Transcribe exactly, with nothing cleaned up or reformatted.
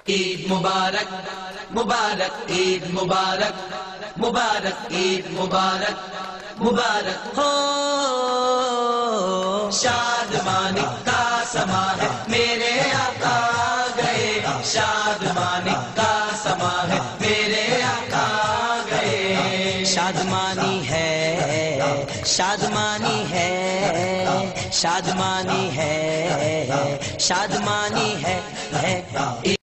ईद मुबारक मुबारक ईद मुबारक मुबारक ईद मुबारक मुबारक हो। शादमानी का समा है मेरे आका गए, शादमानी का समा है मेरे आका गए। शादमानी है शादमानी है शादमानी है शादमानी है, है।